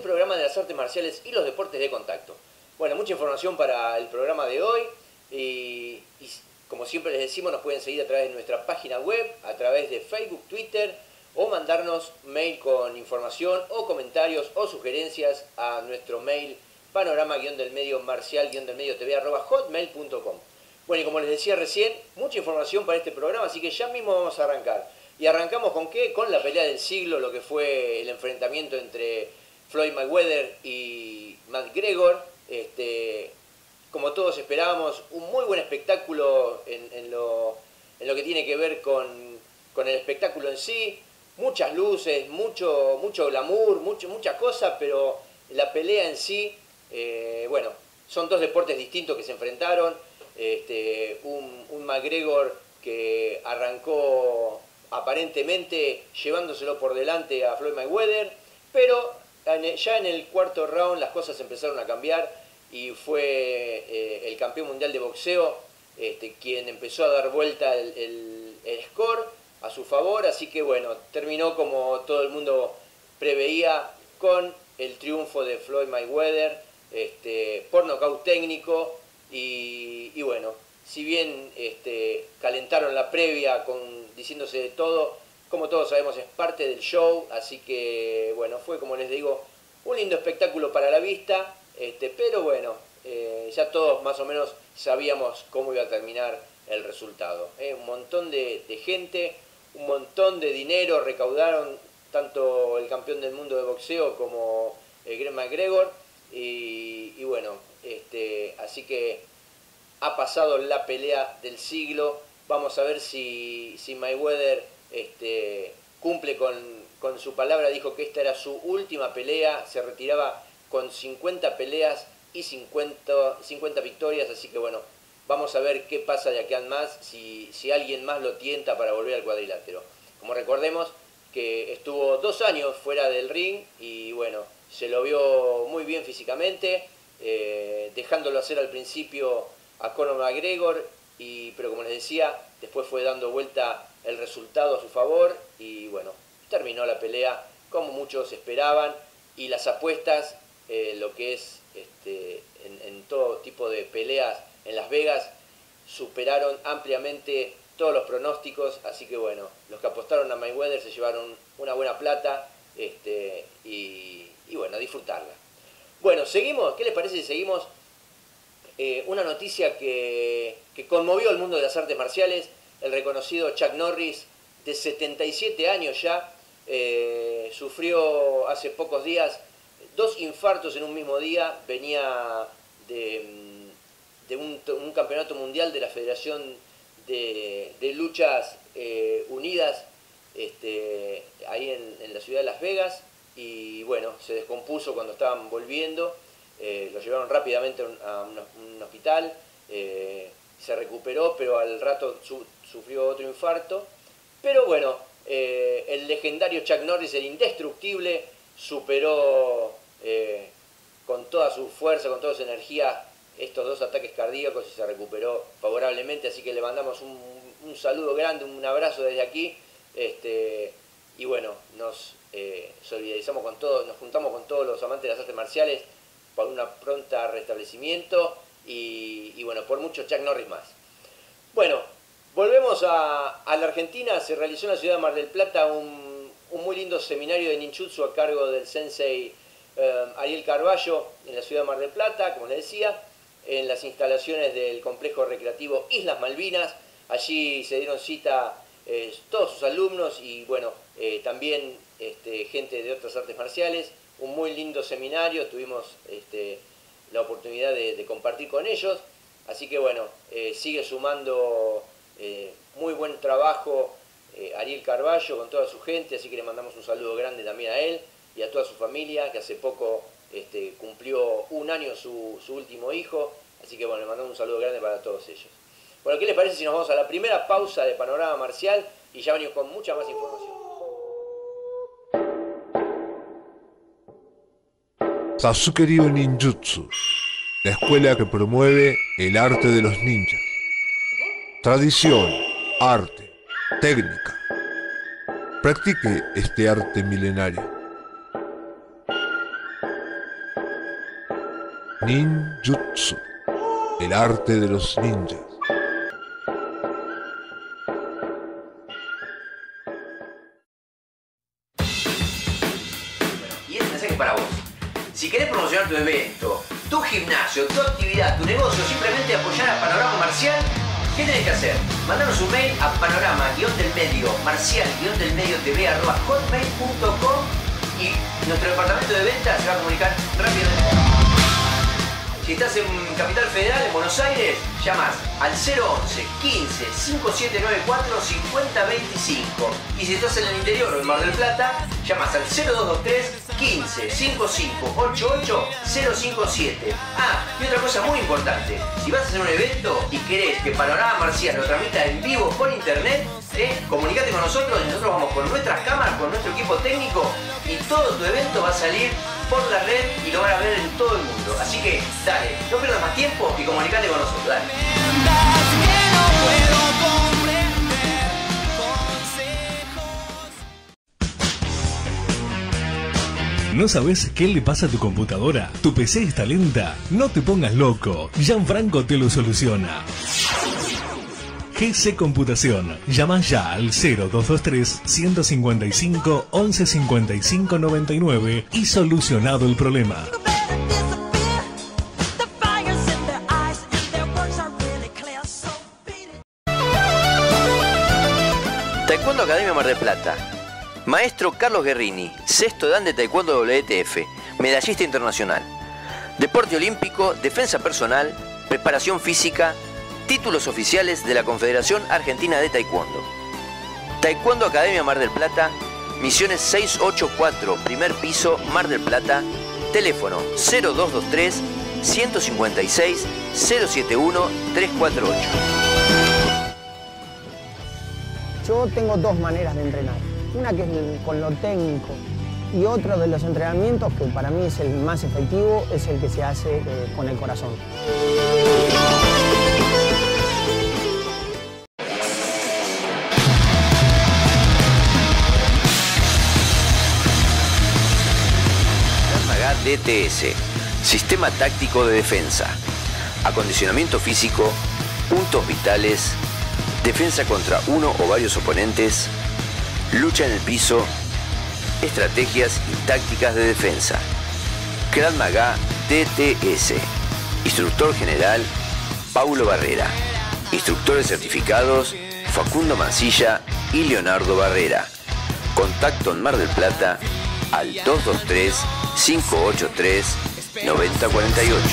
programa de las artes marciales y los deportes de contacto. Bueno, mucha información para el programa de hoy y como siempre les decimos, nos pueden seguir a través de nuestra página web, a través de Facebook, Twitter o mandarnos mail con información o comentarios o sugerencias a nuestro mail panorama-del-medio marcial-del-medio tv@hotmail.com. Bueno, y como les decía recién, mucha información para este programa, así que ya mismo vamos a arrancar. ¿Y arrancamos con qué? Con la pelea del siglo, lo que fue el enfrentamiento entre Floyd Mayweather y McGregor. Como todos esperábamos, un muy buen espectáculo en lo que tiene que ver con el espectáculo en sí. Muchas luces, mucho glamour, mucha cosa, pero la pelea en sí, bueno, son dos deportes distintos que se enfrentaron. Un McGregor que arrancó aparentemente llevándoselo por delante a Floyd Mayweather, pero ya en el cuarto round las cosas empezaron a cambiar y fue el campeón mundial de boxeo quien empezó a dar vuelta el score a su favor, así que bueno, terminó como todo el mundo preveía con el triunfo de Floyd Mayweather por nocaut técnico y bueno, si bien calentaron la previa diciéndose de todo, como todos sabemos es parte del show, así que bueno, fue como les digo, un lindo espectáculo para la vista, pero bueno, ya todos más o menos sabíamos cómo iba a terminar el resultado. Un montón de gente, un montón de dinero recaudaron tanto el campeón del mundo de boxeo como Greg McGregor y bueno, así que ha pasado la pelea del siglo. Vamos a ver si Mayweather cumple con su palabra. Dijo que esta era su última pelea, se retiraba con 50 peleas y 50 victorias, así que bueno, vamos a ver qué pasa de aquí en más, si alguien más lo tienta para volver al cuadrilátero. Como recordemos que estuvo 2 años fuera del ring y bueno, se lo vio muy bien físicamente, dejándolo hacer al principio a Conor McGregor, pero como les decía, después fue dando vuelta el resultado a su favor y bueno, terminó la pelea como muchos esperaban y las apuestas, lo que es en todo tipo de peleas en Las Vegas, superaron ampliamente todos los pronósticos, así que bueno, los que apostaron a Mayweather se llevaron una buena plata y bueno, a disfrutarla. Bueno, seguimos, ¿qué les parece si seguimos? Una noticia que conmovió al mundo de las artes marciales, el reconocido Chuck Norris, de 77 años ya, sufrió hace pocos días 2 infartos en un mismo día, venía de un campeonato mundial de la Federación de Luchas Unidas, ahí en la ciudad de Las Vegas, y bueno, se descompuso cuando estaban volviendo. Lo llevaron rápidamente a un hospital, se recuperó, pero al rato sufrió otro infarto. Pero bueno, el legendario Chuck Norris, el indestructible, superó con toda su fuerza, con toda su energía, estos 2 ataques cardíacos y se recuperó favorablemente. Así que le mandamos un saludo grande, un abrazo desde aquí. Y bueno, nos solidarizamos con todos, nos juntamos con todos los amantes de las artes marciales por un pronto restablecimiento y bueno, por mucho Chuck Norris más. Bueno, volvemos a la Argentina. Se realizó en la ciudad de Mar del Plata un muy lindo seminario de ninjutsu a cargo del sensei Ariel Carballo en la ciudad de Mar del Plata, como les decía, en las instalaciones del complejo recreativo Islas Malvinas. Allí se dieron cita todos sus alumnos y bueno, también gente de otras artes marciales. Un muy lindo seminario, tuvimos la oportunidad de compartir con ellos, así que bueno, sigue sumando muy buen trabajo Ariel Carballo con toda su gente, así que le mandamos un saludo grande también a él y a toda su familia, que hace poco cumplió 1 año su último hijo, así que bueno, le mandamos un saludo grande para todos ellos. Bueno, ¿qué les parece si nos vamos a la primera pausa de Panorama Marcial y ya venimos con mucha más información? Sasuke Ryu Ninjutsu, la escuela que promueve el arte de los ninjas. Tradición, arte, técnica. Practique este arte milenario. Ninjutsu, el arte de los ninjas. Y este mensaje es para vos. Si querés promocionar tu evento, tu gimnasio, tu actividad, tu negocio, simplemente apoyar a Panorama Marcial, ¿qué tenés que hacer? Mandanos un mail a panorama-del-medio marcial-tv@hotmail.com y nuestro departamento de ventas se va a comunicar rápidamente. Si estás en Capital Federal, en Buenos Aires, llamas al 011 15 5794 5025. Y si estás en el interior o en Mar del Plata, llamas al 0223 15 5588 057. Ah, y otra cosa muy importante, si vas a hacer un evento y querés que Panorama Marcial lo transmita en vivo por internet, comunicate con nosotros y nosotros vamos con nuestras cámaras, con nuestro equipo técnico y todo tu evento va a salir por la red y lo van a ver en todo el mundo. Así que dale, no pierdas más tiempo y comunicate con nosotros, dale. ¿No sabes qué le pasa a tu computadora? ¿Tu PC está lenta? No te pongas loco, Gianfranco te lo soluciona. GC Computación. Llama ya al 0223 155 11 55 99 y solucionado el problema. Taekwondo Academia Mar del Plata. Maestro Carlos Guerrini, sexto dan de Taekwondo WTF, medallista internacional. Deporte olímpico, defensa personal, preparación física, títulos oficiales de la Confederación Argentina de Taekwondo. Taekwondo Academia Mar del Plata, Misiones 684, primer piso, Mar del Plata, teléfono 0223 156 071 348. Yo tengo dos maneras de entrenar. Una que es con lo técnico y otro de los entrenamientos que para mí es el más efectivo, es el que se hace con el corazón. DTS, Sistema Táctico de Defensa, acondicionamiento físico, puntos vitales, defensa contra uno o varios oponentes, lucha en el piso, estrategias y tácticas de defensa. Krav Maga DTS, instructor general Paulo Barrera, instructores certificados Facundo Mancilla y Leonardo Barrera. Contacto en Mar del Plata al 223 583 9048.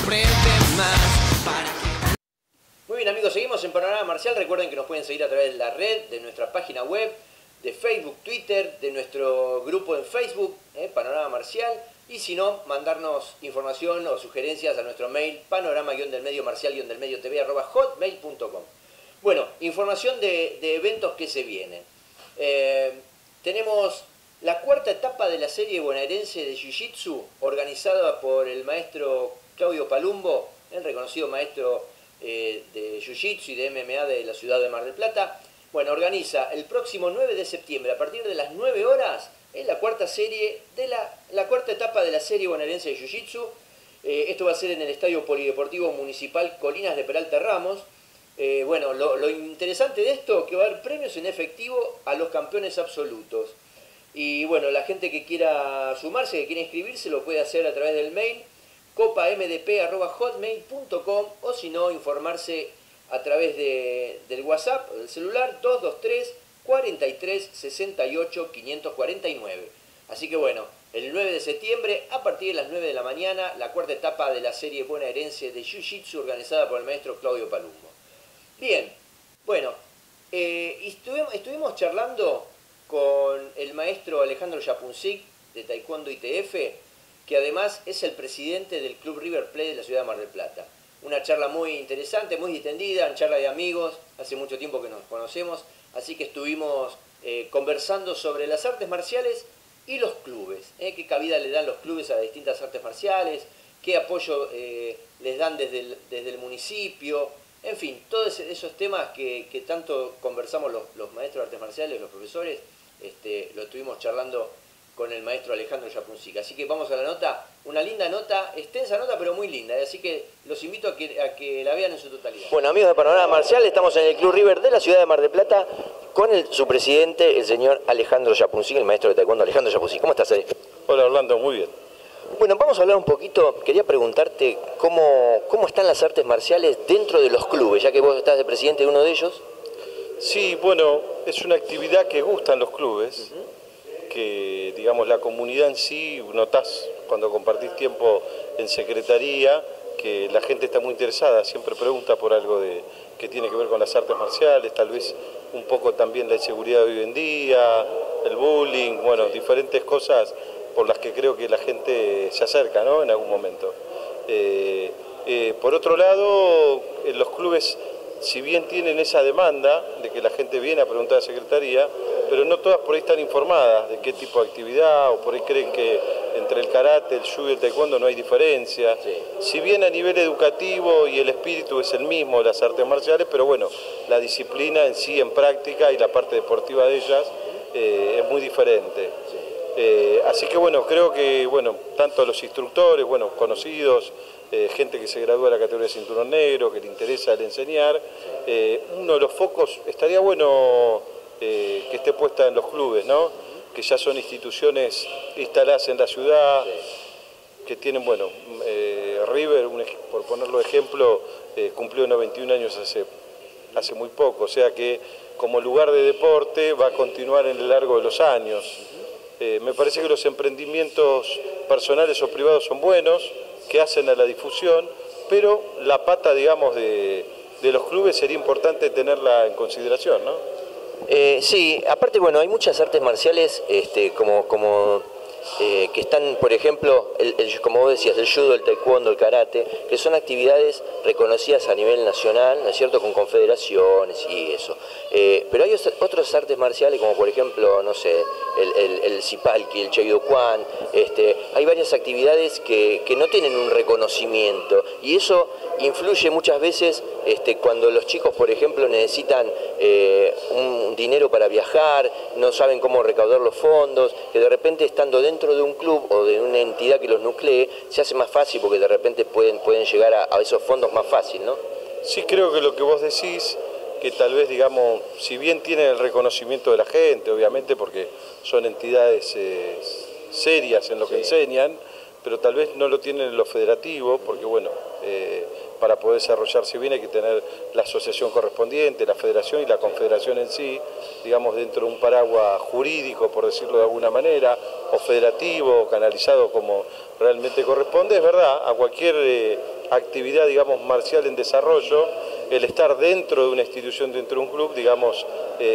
Muy bien amigos, seguimos en Panorama Marcial. Recuerden que nos pueden seguir a través de la red, de nuestra página web, de Facebook, Twitter, de nuestro grupo en Facebook, Panorama Marcial. Y si no, mandarnos información o sugerencias a nuestro mail panorama-del-medio marcial-del-medio tv@hotmail.com. Bueno, información de eventos que se vienen. Tenemos la cuarta etapa de la serie bonaerense de Jiu-Jitsu, organizada por el maestro Claudio Palumbo, el reconocido maestro de Jiu-Jitsu y de MMA de la ciudad de Mar del Plata. Bueno, organiza el próximo 9 de septiembre, a partir de las 9 horas, en la cuarta serie de la cuarta etapa de la serie bonaerense de Jiu-Jitsu. Esto va a ser en el Estadio Polideportivo Municipal Colinas de Peralta Ramos. Bueno, lo interesante de esto es que va a haber premios en efectivo a los campeones absolutos. Y bueno, la gente que quiera sumarse, que quiera inscribirse, lo puede hacer a través del mail copamdp@hotmail.com o si no, informarse a través del WhatsApp, del celular 223 43 68 549. Así que bueno, el 9 de septiembre, a partir de las 9 de la mañana, la cuarta etapa de la serie bonaerense de Jiu-Jitsu organizada por el maestro Claudio Palumbo. Bien, bueno, estuvimos charlando con el maestro Alejandro Yapunzik de Taekwondo ITF, que además es el presidente del Club River Plate de la ciudad de Mar del Plata. Una charla muy interesante, muy distendida, una charla de amigos, hace mucho tiempo que nos conocemos, así que estuvimos conversando sobre las artes marciales y los clubes, qué cabida le dan los clubes a distintas artes marciales, qué apoyo les dan desde el municipio, en fin, todos esos temas que tanto conversamos los maestros de artes marciales, los profesores, lo estuvimos charlando con el maestro Alejandro Yapunzik. Así que vamos a la nota. una linda nota, extensa nota, pero muy linda. Así que los invito a que la vean en su totalidad. Bueno, amigos de Panorama Marcial, estamos en el Club River de la ciudad de Mar del Plata con su presidente, el señor Alejandro Yapunzí, el maestro de taekwondo Alejandro Yapunzí. ¿Cómo estás, Ale? Hola, Orlando, muy bien. Bueno, vamos a hablar un poquito, quería preguntarte cómo están las artes marciales dentro de los clubes, ya que vos estás de presidente de uno de ellos. Sí, bueno, es una actividad que gustan los clubes, que digamos la comunidad en sí, notás cuando compartís tiempo en secretaría, que la gente está muy interesada, siempre pregunta por algo que tiene que ver con las artes marciales, tal vez un poco también la inseguridad de hoy en día, el bullying, bueno, diferentes cosas por las que creo que la gente se acerca, ¿no?, en algún momento. Por otro lado, los clubes, si bien tienen esa demanda de que la gente viene a preguntar a la secretaría, pero no todas por ahí están informadas de qué tipo de actividad, o por ahí creen que entre el karate, el judo y el taekwondo no hay diferencia. Sí. Si bien a nivel educativo y el espíritu es el mismo, las artes marciales, pero bueno, la disciplina en sí, en práctica, y la parte deportiva de ellas es muy diferente. Sí. Así que bueno, creo que bueno, tanto los instructores, bueno, conocidos, gente que se gradúa de la categoría de cinturón negro, que le interesa el enseñar, uno de los focos estaría bueno que esté puesta en los clubes, ¿no?, que ya son instituciones instaladas en la ciudad, que tienen, bueno, River, por ponerlo de ejemplo, cumplió 91 años hace muy poco, o sea que como lugar de deporte va a continuar en el largo de los años. Me parece que los emprendimientos personales o privados son buenos, que hacen a la difusión, pero la pata, digamos, de los clubes sería importante tenerla en consideración, ¿no? Sí, aparte, bueno, hay muchas artes marciales que están, por ejemplo, como vos decías, el judo, el taekwondo, el karate, que son actividades reconocidas a nivel nacional, ¿no es cierto?, con confederaciones y eso. Pero hay otras artes marciales, como por ejemplo, no sé, el sipalki, el cheidokwán, hay varias actividades que no tienen un reconocimiento, y eso influye muchas veces cuando los chicos, por ejemplo, necesitan un dinero para viajar, no saben cómo recaudar los fondos, que de repente estando dentro de un club o de una entidad que los nuclee, se hace más fácil porque de repente pueden llegar a esos fondos más fácil, ¿no? Sí, creo que lo que vos decís, que tal vez, digamos, si bien tienen el reconocimiento de la gente, obviamente, porque son entidades serias en lo que enseñan, pero tal vez no lo tienen en lo federativo, porque bueno, para poder desarrollarse bien hay que tener la asociación correspondiente, la federación y la confederación en sí, digamos, dentro de un paraguas jurídico, por decirlo de alguna manera, o federativo, o canalizado como realmente corresponde. Es verdad, a cualquier actividad, digamos, marcial en desarrollo, el estar dentro de una institución, dentro de un club, digamos,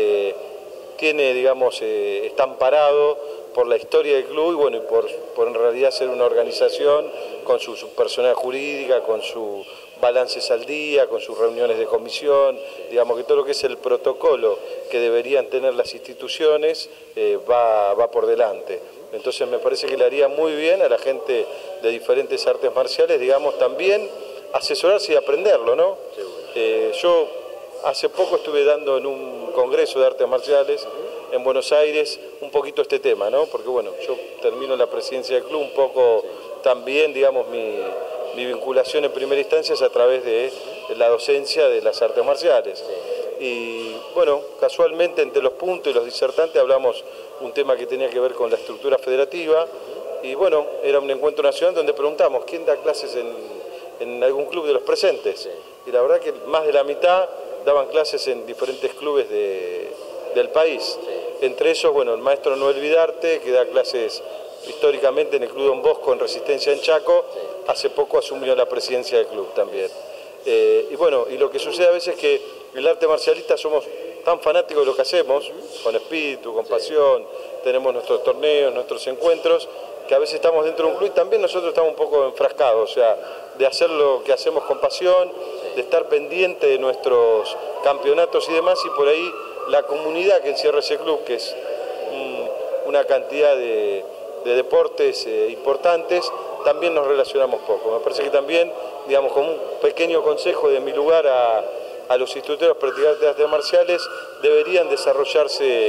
tiene, digamos, está amparado por la historia del club y bueno, y por en realidad ser una organización con su personal jurídica, con sus balances al día, con sus reuniones de comisión, digamos que todo lo que es el protocolo que deberían tener las instituciones va por delante. Entonces me parece que le haría muy bien a la gente de diferentes artes marciales, digamos, también asesorarse y aprenderlo, ¿no? Yo hace poco estuve dando en un congreso de artes marciales en Buenos Aires un poquito este tema, ¿no? Porque bueno, yo termino la presidencia del club un poco también, digamos, mi vinculación en primera instancia es a través de la docencia de las artes marciales. Y bueno, casualmente entre los puntos y los disertantes hablamos un tema que tenía que ver con la estructura federativa y bueno, era un encuentro nacional donde preguntamos quién da clases en algún club de los presentes. Y la verdad que más de la mitad daban clases en diferentes clubes del país. Entre esos, bueno, el maestro Noel Vidarte, que da clases históricamente en el Club Don Bosco en Resistencia en Chaco, hace poco asumió la presidencia del club también. Y bueno, y lo que sucede a veces es que el arte marcialista somos tan fanáticos de lo que hacemos, con espíritu, con pasión, tenemos nuestros torneos, nuestros encuentros, que a veces estamos dentro de un club y también nosotros estamos un poco enfrascados, o sea, de hacer lo que hacemos con pasión, de estar pendiente de nuestros campeonatos y demás, y por ahí la comunidad que encierra ese club, que es una cantidad de deportes importantes, también nos relacionamos poco. Me parece que también, digamos, como un pequeño consejo de mi lugar a los instructores practicantes de artes marciales, deberían desarrollarse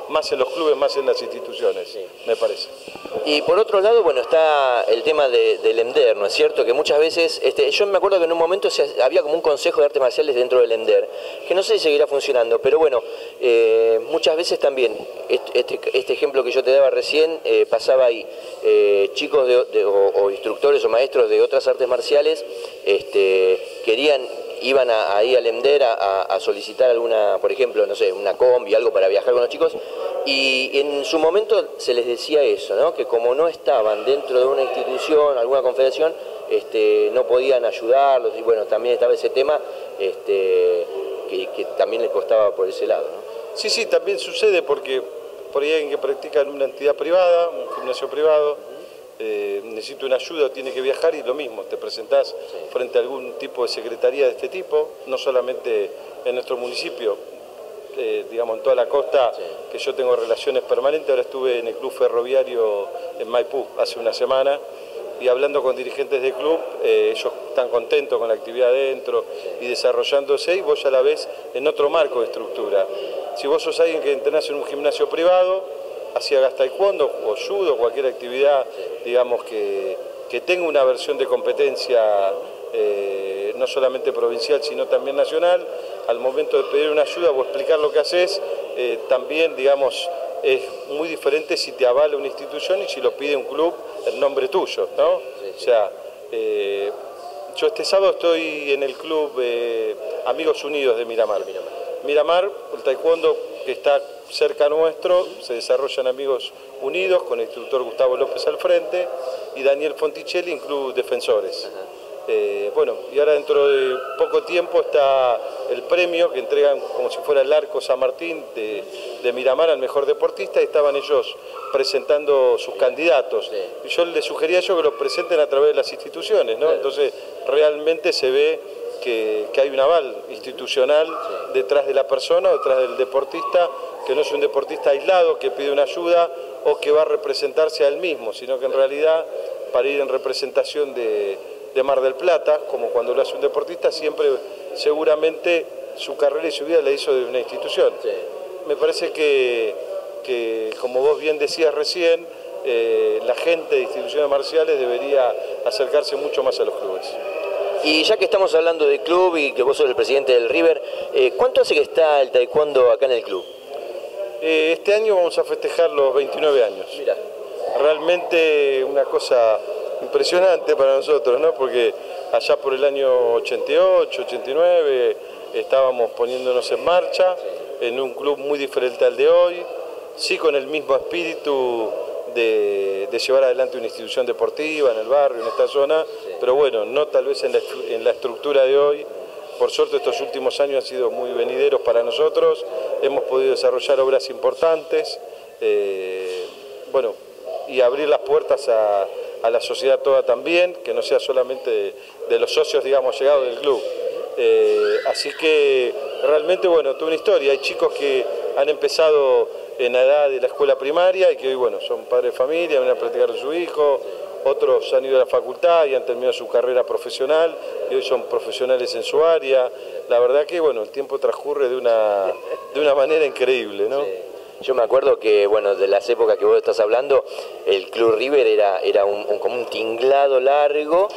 más en los clubes, más en las instituciones, sí, me parece. Y por otro lado, bueno, está el tema del EMDER, ¿no es cierto? Que muchas veces, yo me acuerdo que en un momento había como un consejo de artes marciales dentro del EMDER, que no sé si seguirá funcionando, pero bueno, muchas veces también, este ejemplo que yo te daba recién, pasaba ahí, chicos o instructores o maestros de otras artes marciales, iban ahí al EMDER a solicitar alguna, por ejemplo, no sé, una combi, algo para viajar con los chicos, y en su momento se les decía eso, ¿no? Que como no estaban dentro de una institución, alguna confederación, no podían ayudarlos, y bueno, también estaba ese tema que también les costaba por ese lado, ¿no? Sí, sí, también sucede porque por ahí alguien que practica en una entidad privada, un gimnasio privado, necesita una ayuda o tiene que viajar y lo mismo, te presentás frente a algún tipo de secretaría de este tipo, no solamente en nuestro municipio, digamos en toda la costa, que yo tengo relaciones permanentes. Ahora estuve en el club ferroviario en Maipú hace una semana y hablando con dirigentes del club, ellos están contentos con la actividad adentro y desarrollándose, y vos ya la ves en otro marco de estructura. Si vos sos alguien que entrenás en un gimnasio privado, hacia taekwondo o judo, cualquier actividad, digamos, que tenga una versión de competencia no solamente provincial, sino también nacional, al momento de pedir una ayuda o explicar lo que haces, también, digamos, es muy diferente si te avala una institución y si lo pide un club en nombre tuyo, ¿no? O sea, yo este sábado estoy en el club Amigos Unidos de Miramar. Miramar, el taekwondo que está cerca nuestro, se desarrollan Amigos Unidos con el instructor Gustavo López al frente y Daniel Fonticelli en Club Defensores. Bueno, y ahora dentro de poco tiempo está el premio que entregan como si fuera el Arco San Martín de Miramar al mejor deportista, y estaban ellos presentando sus candidatos. Y yo les sugería a ellos que los presenten a través de las instituciones, ¿no? Entonces realmente se ve que hay un aval institucional detrás de la persona, detrás del deportista, que no es un deportista aislado que pide una ayuda o que va a representarse a él mismo, sino que en realidad para ir en representación de Mar del Plata, como cuando lo hace un deportista, siempre seguramente su carrera y su vida la hizo de una institución. Sí. Me parece que, como vos bien decías recién, la gente de instituciones marciales debería acercarse mucho más a los clubes. Y ya que estamos hablando de club y que vos sos el presidente del River, ¿cuánto hace que está el taekwondo acá en el club? Este año vamos a festejar los 29 años. Mirá. Realmente una cosa impresionante para nosotros, ¿no? Porque allá por el año 88, 89 estábamos poniéndonos en marcha en un club muy diferente al de hoy, sí con el mismo espíritu de llevar adelante una institución deportiva en el barrio, en esta zona, pero bueno, no tal vez en la estructura de hoy. Por suerte estos últimos años han sido muy venideros para nosotros, hemos podido desarrollar obras importantes, bueno, y abrir las puertas a la sociedad toda también, que no sea solamente de los socios, digamos, llegados del club. Así que realmente, bueno, toda una historia. Hay chicos que han empezado en la edad de la escuela primaria y que hoy, bueno, son padres de familia, van a practicar con su hijo, otros han ido a la facultad y han terminado su carrera profesional y hoy son profesionales en su área. La verdad que, bueno, el tiempo transcurre de una manera increíble, ¿no? Sí. Yo me acuerdo que, bueno, de las épocas que vos estás hablando, el Club River era como un tinglado largo,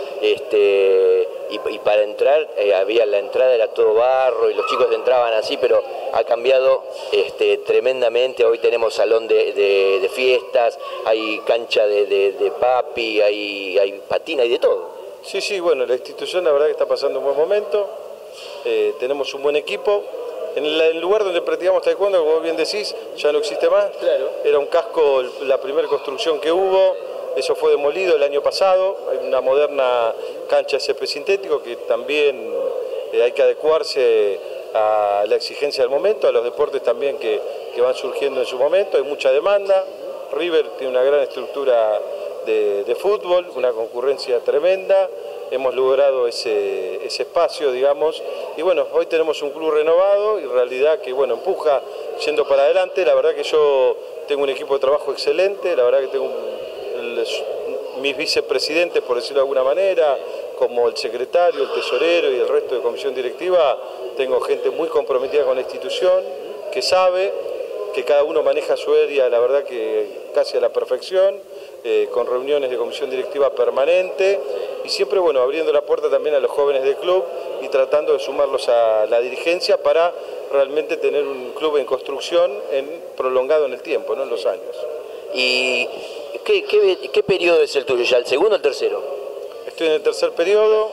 y para entrar, la entrada era todo barro y los chicos entraban así, pero ha cambiado tremendamente. Hoy tenemos salón de fiestas, hay cancha de papi, hay patina y de todo. Sí, sí, bueno, la institución la verdad que está pasando un buen momento, tenemos un buen equipo. En el lugar donde practicamos taekwondo, como vos bien decís, ya no existe más. Claro. Era un casco, la primera construcción que hubo, eso fue demolido el año pasado. Hay una moderna cancha de césped sintético que también hay que adecuarse a la exigencia del momento, a los deportes también que van surgiendo en su momento. Hay mucha demanda. River tiene una gran estructura de fútbol, una concurrencia tremenda. Hemos logrado ese espacio, digamos, y bueno, hoy tenemos un club renovado y en realidad que, bueno, empuja yendo para adelante. La verdad que yo tengo un equipo de trabajo excelente, la verdad que tengo mis vicepresidentes, por decirlo de alguna manera, como el secretario, el tesorero y el resto de comisión directiva, tengo gente muy comprometida con la institución, que sabe, que cada uno maneja su área, la verdad que casi a la perfección, con reuniones de comisión directiva permanente y siempre, bueno, abriendo la puerta también a los jóvenes del club y tratando de sumarlos a la dirigencia para realmente tener un club en construcción prolongado en el tiempo, ¿no? En los años. ¿Y qué periodo es el tuyo ya, el segundo o el tercero? Estoy en el tercer periodo.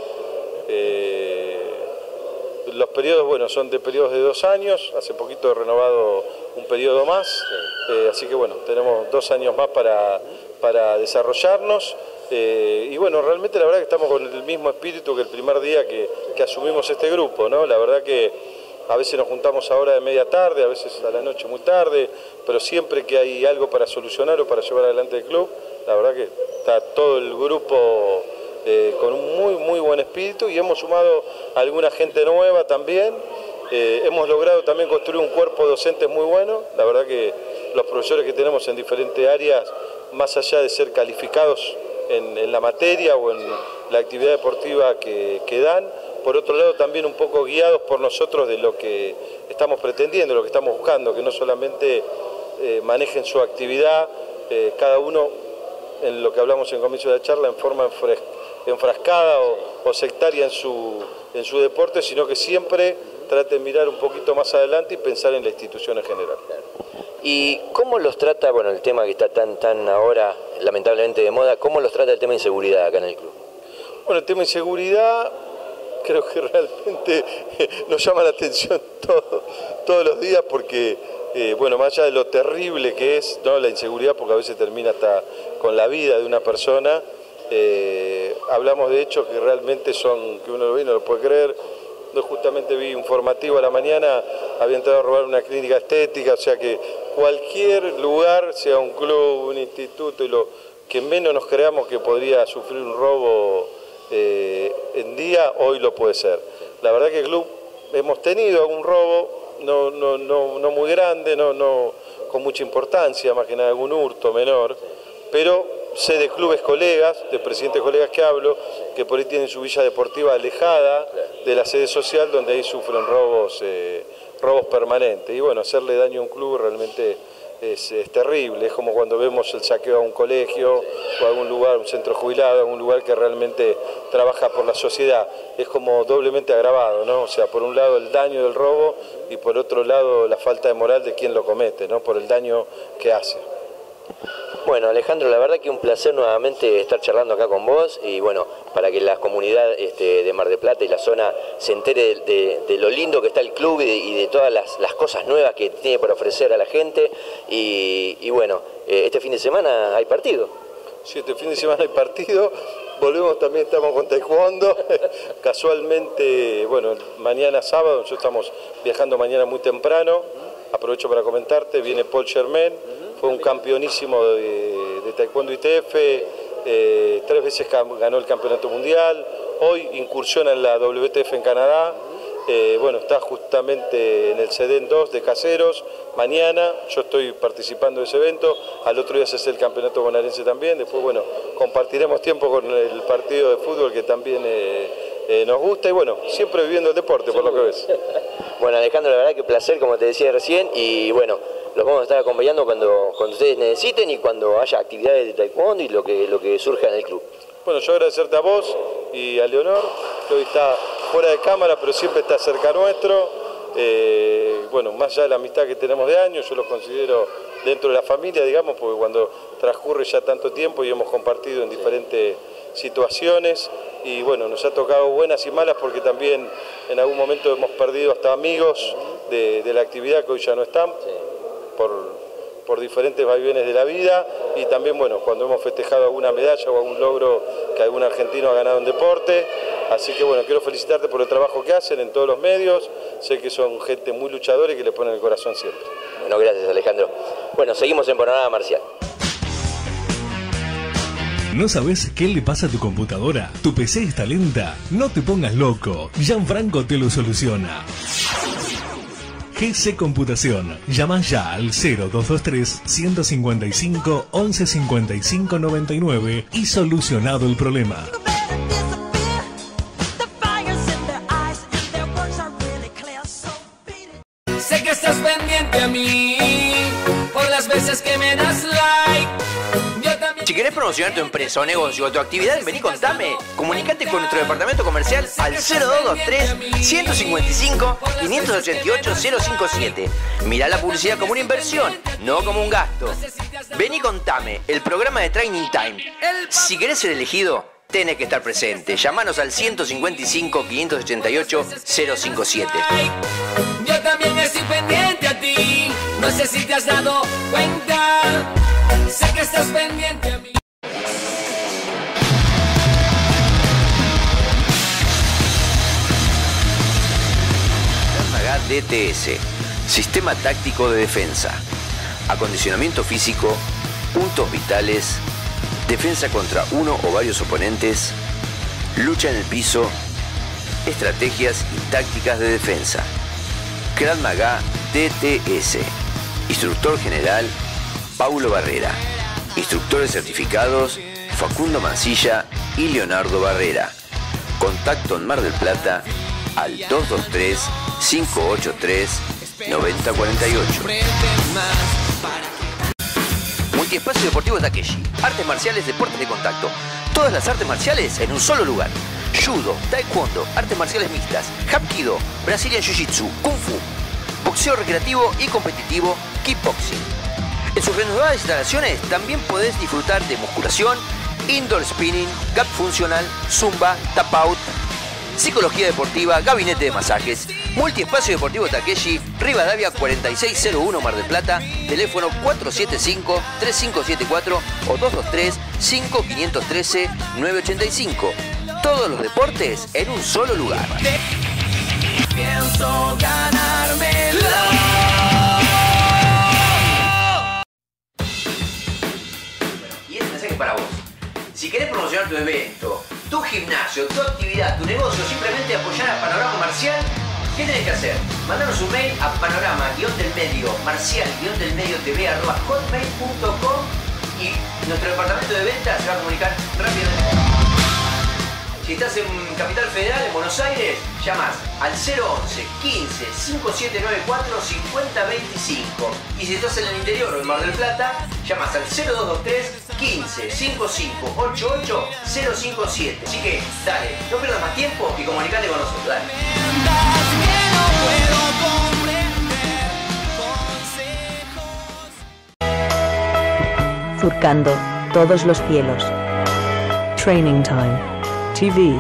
Los periodos, bueno, son de periodos de 2 años, hace poquito he renovado un periodo más, así que bueno, tenemos 2 años más para desarrollarnos. Y bueno, realmente la verdad que estamos con el mismo espíritu que el primer día que asumimos este grupo, ¿no? La verdad que a veces nos juntamos a hora de media tarde, a veces a la noche muy tarde, pero siempre que hay algo para solucionar o para llevar adelante el club, la verdad que está todo el grupo con un muy buen espíritu y hemos sumado a alguna gente nueva también. Hemos logrado también construir un cuerpo docente muy bueno, la verdad que los profesores que tenemos en diferentes áreas, más allá de ser calificados en la materia o en la actividad deportiva que dan, por otro lado también un poco guiados por nosotros de lo que estamos pretendiendo, lo que estamos buscando, que no solamente manejen su actividad, cada uno en lo que hablamos en comienzo de la charla, en forma enfrascada o sectaria en su deporte, sino que siempre traten de mirar un poquito más adelante y pensar en la institución en general. ¿Y cómo los trata, bueno, el tema que está tan ahora lamentablemente de moda, cómo los trata el tema de inseguridad acá en el club? Bueno, el tema de inseguridad creo que realmente nos llama la atención todos los días porque, bueno, más allá de lo terrible que es, ¿no?, la inseguridad, porque a veces termina hasta con la vida de una persona, hablamos de hechos que realmente son, que uno lo ve y no lo puede creer. Yo justamente vi informativo a la mañana, había entrado a robar una clínica estética, o sea que cualquier lugar, sea un club, un instituto, y lo que menos nos creamos que podría sufrir un robo en día, hoy lo puede ser. La verdad que el club hemos tenido algún robo, no muy grande, no con mucha importancia, más que nada algún hurto menor, pero sé de clubes colegas, de presidentes colegas que hablo, que por ahí tienen su villa deportiva alejada de la sede social, donde ahí sufren robos permanentes. Y bueno, hacerle daño a un club realmente es terrible. Es como cuando vemos el saqueo a un colegio o a algún lugar, un centro jubilado, algún lugar que realmente trabaja por la sociedad. Es como doblemente agravado, ¿no? O sea, por un lado el daño del robo y por otro lado la falta de moral de quien lo comete, ¿no?, por el daño que hace. Bueno, Alejandro, la verdad que un placer nuevamente estar charlando acá con vos y bueno, para que la comunidad de Mar del Plata y la zona se entere de lo lindo que está el club y de todas las cosas nuevas que tiene por ofrecer a la gente y bueno, este fin de semana hay partido. Sí, este fin de semana hay partido, volvemos también, estamos con taekwondo, casualmente, bueno, mañana sábado, nosotros estamos viajando mañana muy temprano, aprovecho para comentarte, viene Paul Germain, fue un campeonísimo de taekwondo ITF, 3 veces ganó el campeonato mundial, hoy incursiona en la WTF en Canadá, bueno, está justamente en el CEDEN 2 de Caseros, mañana yo estoy participando de ese evento, al otro día se hace el campeonato bonaerense también, después bueno, compartiremos tiempo con el partido de fútbol que también nos gusta y bueno, siempre viviendo el deporte por lo que ves. Bueno, Alejandro, la verdad que placer, como te decía recién, y bueno, los vamos a estar acompañando cuando ustedes necesiten y cuando haya actividades de taekwondo y lo que surja en el club. Bueno, yo agradecerte a vos y a Leonor, que hoy está fuera de cámara, pero siempre está cerca nuestro. Bueno, más allá de la amistad que tenemos de años, yo los considero dentro de la familia, digamos, porque cuando transcurre ya tanto tiempo y hemos compartido en diferentes situaciones, y bueno, nos ha tocado buenas y malas porque también en algún momento hemos perdido hasta amigos de la actividad que hoy ya no están. Por diferentes vaivenes de la vida y también, bueno, cuando hemos festejado alguna medalla o algún logro que algún argentino ha ganado en deporte. Así que, bueno, quiero felicitarte por el trabajo que hacen en todos los medios. Sé que son gente muy luchadora y que le ponen el corazón siempre. Bueno, gracias, Alejandro. Bueno, seguimos en Panorama Marcial. ¿No sabes qué le pasa a tu computadora? ¿Tu PC está lenta? No te pongas loco. Gianfranco te lo soluciona. GC Computación. Llama ya al 0223 155 11 55 99 y solucionado el problema. Sé que estás pendiente a mí. promocionar tu empresa o negocio o tu actividad en Vení Contame? Comunicate con nuestro departamento comercial al 0223-155-588-057. Mirá la publicidad como una inversión, no como un gasto. Vení Contame, el programa de Training Time. Si querés ser elegido, tenés que estar presente. Llámanos al 155-588-057. Yo también estoy pendiente a ti. No sé si te has dado cuenta. Sé que estás pendiente a mí. Krav Maga DTS, Sistema Táctico de Defensa, acondicionamiento físico, puntos vitales, defensa contra uno o varios oponentes, lucha en el piso, estrategias y tácticas de defensa. Krav Maga DTS. Instructor general Paulo Barrera. Instructores certificados Facundo Mancilla y Leonardo Barrera. Contacto en Mar del Plata al 223-583-9048. Multiespacio Deportivo Takeshi. Artes marciales, deportes de contacto. Todas las artes marciales en un solo lugar. Judo, Taekwondo, artes marciales mixtas, Hapkido, Brazilian Jiu-Jitsu, Kung Fu, boxeo recreativo y competitivo, kickboxing. En sus renovadas instalaciones también podés disfrutar de musculación, indoor spinning, gap funcional, zumba, tap out, psicología deportiva, gabinete de masajes. Multiespacio Deportivo Takeshi, Rivadavia 4601 Mar del Plata, teléfono 475-3574 o 223-5513-985. Todos los deportes en un solo lugar. Pienso ganármelo. Y este mensaje es para vos. Si querés promocionar tu evento, tu gimnasio, tu actividad, tu negocio, simplemente apoyar a Panorama Marcial, ¿qué tenés que hacer? Mandanos un mail a panorama-marcial-tv@hotmail.com y nuestro departamento de ventas se va a comunicar rápidamente. Si estás en Capital Federal, en Buenos Aires, llamas al 011 15 5794 5025. Y si estás en el interior o en Mar del Plata, llamas al 0223 15 5588 057. Así que, dale, no pierdas más tiempo y comunicate con nosotros, dale. Surcando todos los cielos. Training Time TV.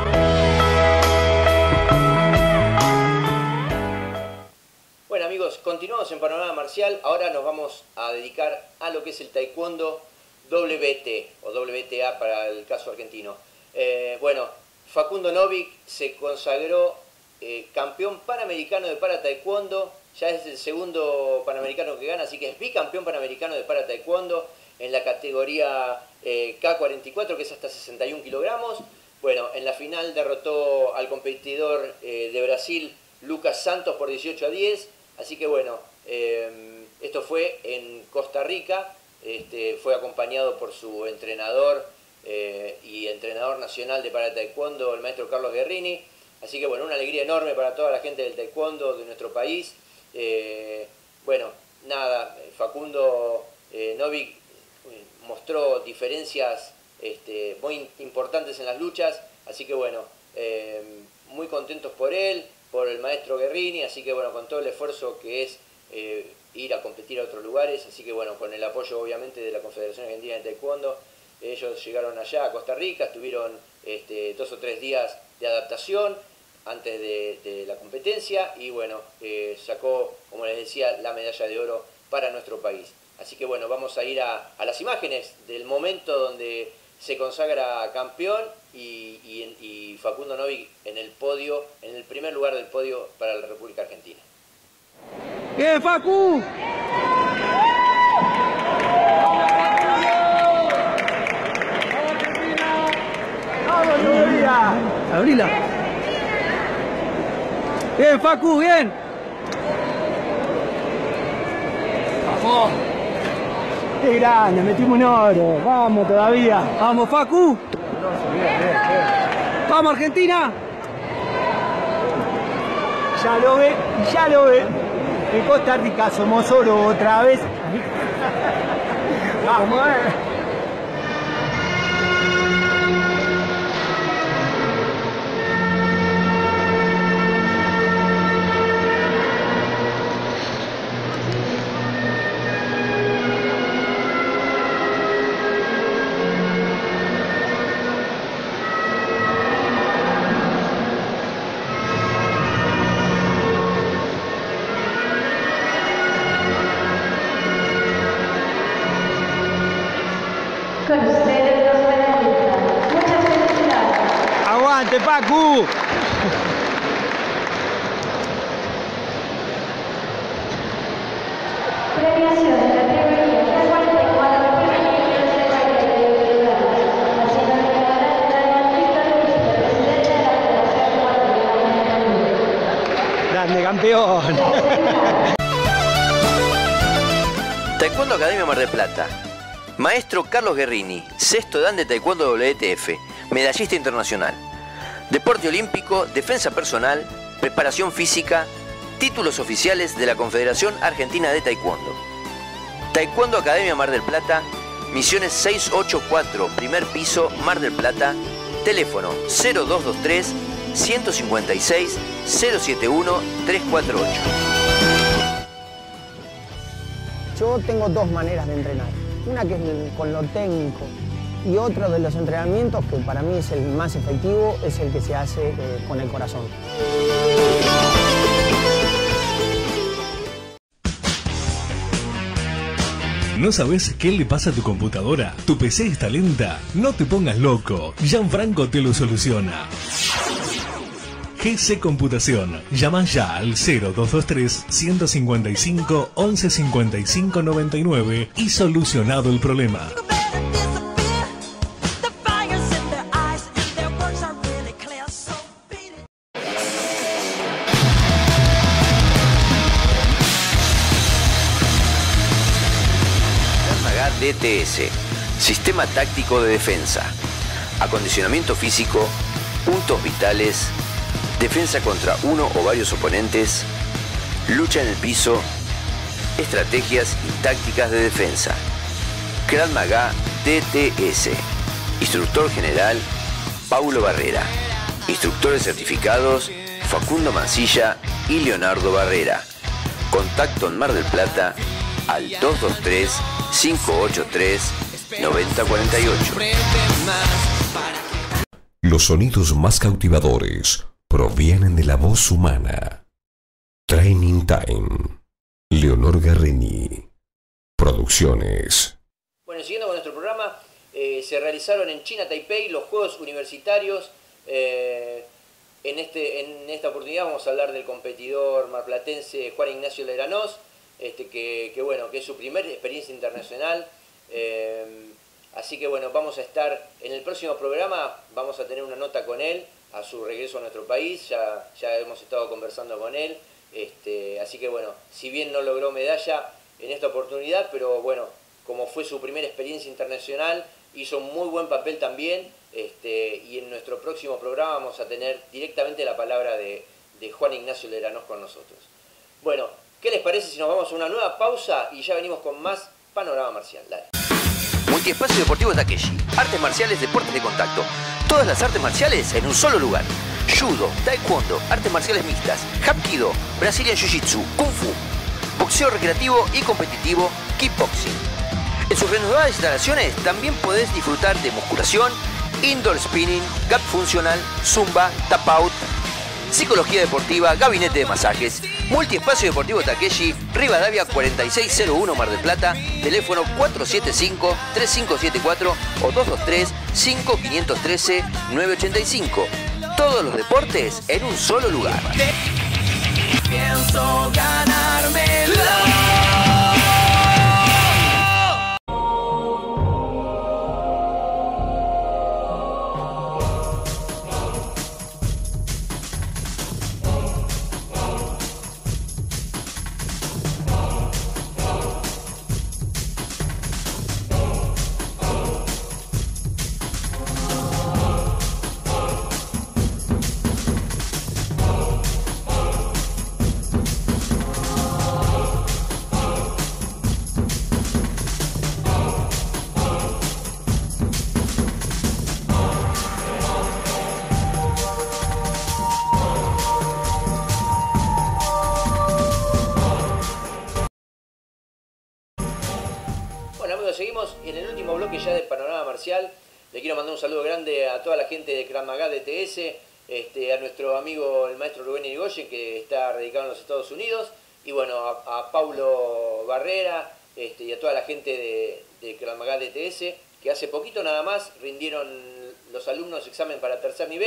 Bueno amigos, continuamos en Panorama Marcial. Ahora nos vamos a dedicar a lo que es el Taekwondo WT o WTA para el caso argentino. Bueno, Facundo Novik se consagró campeón panamericano de para taekwondo. Ya es el segundo panamericano que gana, así que es bicampeón panamericano de para taekwondo en la categoría K44, que es hasta 61 kilogramos. Bueno, en la final derrotó al competidor de Brasil, Lucas Santos, por 18-10. Así que bueno, esto fue en Costa Rica. Fue acompañado por su entrenador y entrenador nacional de para taekwondo, el maestro Carlos Guerrini. Así que bueno, una alegría enorme para toda la gente del taekwondo de nuestro país. Bueno, nada, Facundo Novik mostró diferencias muy importantes en las luchas, así que bueno, muy contentos por él, por el maestro Guerrini, así que bueno, con todo el esfuerzo que es ir a competir a otros lugares, así que bueno, con el apoyo obviamente de la Confederación Argentina de Taekwondo, ellos llegaron allá a Costa Rica, estuvieron 2 o 3 días de adaptación antes de la competencia y bueno, sacó, como les decía, la medalla de oro para nuestro país. Así que bueno, vamos a ir a las imágenes del momento donde se consagra campeón y Facundo Novik en el podio, en el primer lugar del podio para la República Argentina. ¡Bien, Facu! ¡Vamos todavía! ¡Abrila! ¡Bien, Facu, bien! ¡Vamos! ¡Qué grande! Metimos un oro. ¡Vamos todavía! ¡Vamos, Facu! ¡Vamos, Argentina! Ya lo ve, ya lo ve. En Costa Rica somos oro otra vez. Vamos, Dale, Pacu. Grande, campeón. Taekwondo Academia Mar del Plata. Maestro Carlos Guerrini, sexto dan de Taekwondo WTF, medallista internacional. Deporte olímpico, defensa personal, preparación física, títulos oficiales de la Confederación Argentina de Taekwondo. Taekwondo Academia Mar del Plata, Misiones 684, primer piso, Mar del Plata, teléfono 0223 156 071 348. Yo tengo dos maneras de entrenar. Una que es con lo técnico y otro de los entrenamientos que para mí es el más efectivo, es el que se hace con el corazón. ¿No sabes qué le pasa a tu computadora? ¿Tu PC está lenta? No te pongas loco, Gianfranco te lo soluciona. GC Computación. Llama ya al 0223 155 11 55 99 y solucionado el problema. DTS, Sistema Táctico de Defensa, acondicionamiento físico, puntos vitales, defensa contra uno o varios oponentes, lucha en el piso, estrategias y tácticas de defensa. Krav Maga DTS, instructor general Paulo Barrera, instructores certificados Facundo Mancilla y Leonardo Barrera. Contacto en Mar del Plata al 223 583 9048. Los sonidos más cautivadores provienen de la voz humana. Training Time. Leonor Guerrini. Producciones. Bueno, siguiendo con nuestro programa, se realizaron en China, Taipei, los Juegos Universitarios. En esta oportunidad vamos a hablar del competidor marplatense Juan Ignacio Leranós, que es su primera experiencia internacional. Así que bueno, vamos a estar en el próximo programa, vamos a tener una nota con él a su regreso a nuestro país, ya hemos estado conversando con él. Así que bueno, si bien no logró medalla en esta oportunidad, pero bueno, como fue su primera experiencia internacional, hizo un muy buen papel también. Y en nuestro próximo programa vamos a tener directamente la palabra de Juan Ignacio Leranós con nosotros. Bueno, ¿qué les parece si nos vamos a una nueva pausa y ya venimos con más Panorama Marcial? Dale. Multiespacio Deportivo Takeshi. Artes marciales, deportes de contacto. Todas las artes marciales en un solo lugar. Judo, Taekwondo, artes marciales mixtas, Hapkido, Brazilian Jiu-Jitsu, Kung Fu, boxeo recreativo y competitivo, Kickboxing. En sus renovadas instalaciones también podés disfrutar de musculación, indoor spinning, gap funcional, zumba, tap out, psicología deportiva, gabinete de masajes. Multiespacio Deportivo Takeshi, Rivadavia 4601 Mar del Plata, teléfono 475-3574 o 223-5513-985. Todos los deportes en un solo lugar. Pienso ganármelo. Seguimos en el último bloque ya del Panorama Marcial. Le quiero mandar un saludo grande a toda la gente de Krav Maga DTS, a nuestro amigo el maestro Rubén Irigoyen, que está radicado en los Estados Unidos, y bueno, a Paulo Barrera y a toda la gente de Krav Maga DTS, que hace poquito nada más rindieron los alumnos examen para tercer nivel.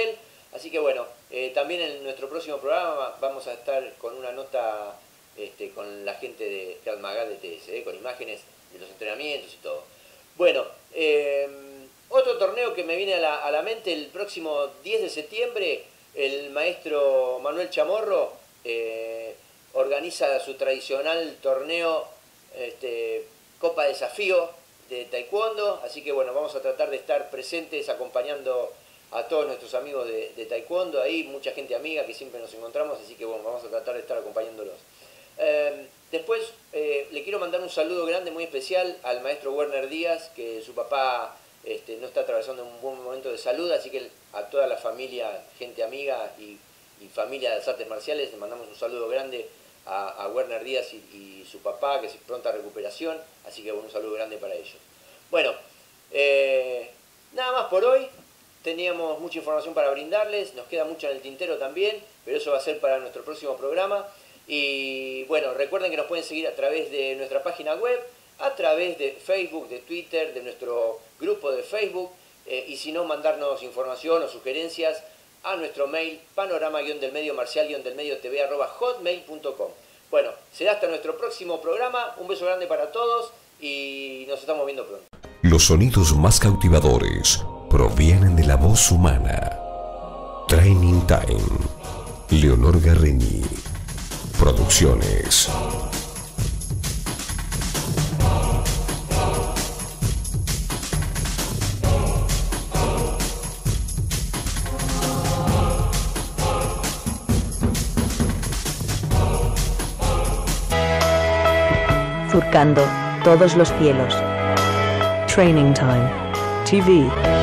Así que bueno, también en nuestro próximo programa vamos a estar con una nota con la gente de Krav Maga de TS, con imágenes de los entrenamientos y todo. Bueno, otro torneo que me viene a la mente, el próximo 10 de septiembre, el maestro Manuel Chamorro organiza su tradicional torneo Copa Desafío de Taekwondo, así que bueno, vamos a tratar de estar presentes acompañando a todos nuestros amigos de Taekwondo, ahí mucha gente amiga que siempre nos encontramos, así que bueno, vamos a tratar de estar acompañándolos. Después le quiero mandar un saludo grande, muy especial al maestro Werner Díaz, que su papá no está atravesando un buen momento de salud, así que a toda la familia, gente amiga y familia de las artes marciales, le mandamos un saludo grande a Werner Díaz y su papá, que es pronta recuperación, así que bueno, un saludo grande para ellos. Bueno, nada más por hoy. Teníamos mucha información para brindarles, nos queda mucho en el tintero también, pero eso va a ser para nuestro próximo programa. Y bueno, recuerden que nos pueden seguir a través de nuestra página web, a través de Facebook, de Twitter, de nuestro grupo de Facebook, y si no, mandarnos información o sugerencias a nuestro mail panorama-marcial-tv@hotmail.com. Bueno, será hasta nuestro próximo programa, un beso grande para todos y nos estamos viendo pronto. Los sonidos más cautivadores provienen de la voz humana. Training Time. Leonor Garrini. Producciones. Surcando todos los cielos. Training Time TV.